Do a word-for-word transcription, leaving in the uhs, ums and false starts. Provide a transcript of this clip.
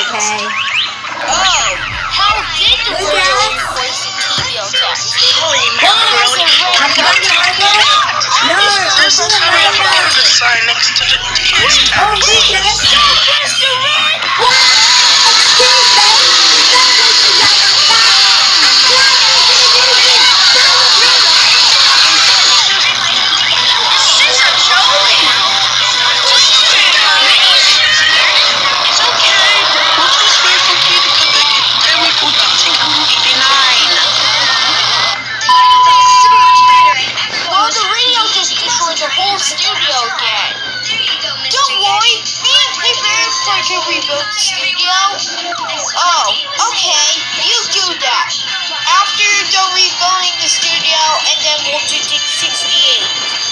okay. Oh, how did the radio voice the T V attack? No, I'm doing it right now. Sign next to the kids Oh, wait, that's Mister Red! This is a joke. It's okay. We'll just wait for Kid to come back and then we go dancing to eighty-nine. Well, the radio just destroyed the whole studio again. Don't worry, me and Pigman are going to rebuild the studio. Oh, okay, you do that. After you're done rebuilding the studio, and then we'll do sixty-eight.